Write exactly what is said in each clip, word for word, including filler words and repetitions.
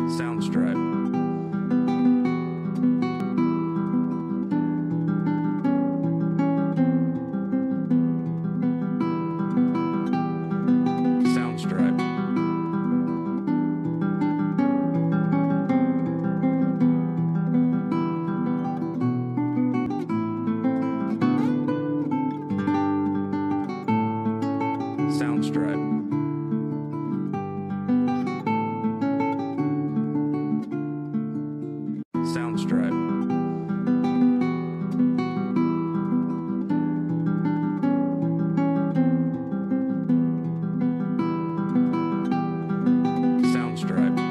Sound stripe. Sound stripe. Sound stripe. Sound stripe. Sound stripe.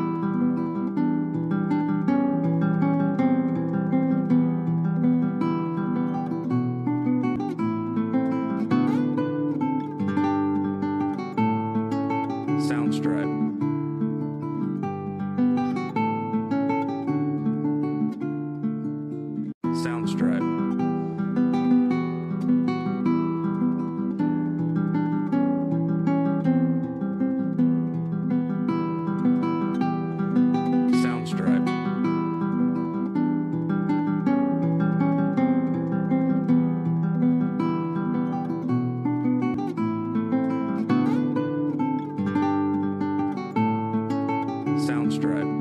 Sound stripe. Sound stripe. Sound stripe. Sound stripe.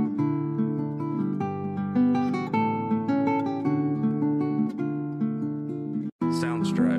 Sound stripe.